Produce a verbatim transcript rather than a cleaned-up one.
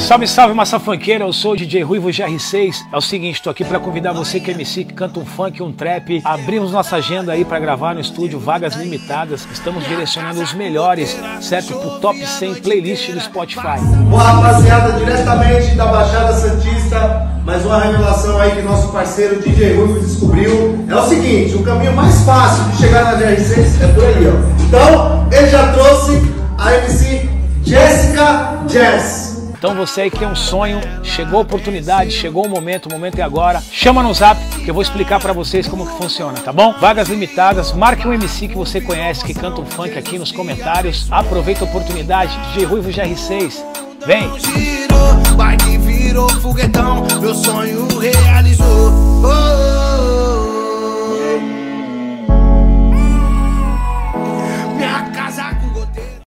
Salve, salve, massa funkeira, eu sou o D J Ruivo G R seis. É o seguinte, tô aqui pra convidar você que é M C, que canta um funk, um trap. Abrimos nossa agenda aí pra gravar no estúdio, vagas limitadas. Estamos direcionando os melhores, certo? Pro top cem playlist do Spotify. Boa rapaziada, diretamente da Baixada Santista, mais uma revelação aí que nosso parceiro D J Ruivo descobriu. É o seguinte, o caminho mais fácil de chegar na G R seis é por ali, ó. Então, ele já trouxe a M C Jéssica Jazz. Então você aí que tem um sonho, chegou a oportunidade, chegou o momento, o momento é agora. Chama no zap que eu vou explicar pra vocês como que funciona, tá bom? Vagas limitadas, marque um M C que você conhece, que canta um funk aqui nos comentários. Aproveita a oportunidade, D J Ruivo G R seis, vem! Girou, vai que virou foguetão, meu sonho realizou. Oh.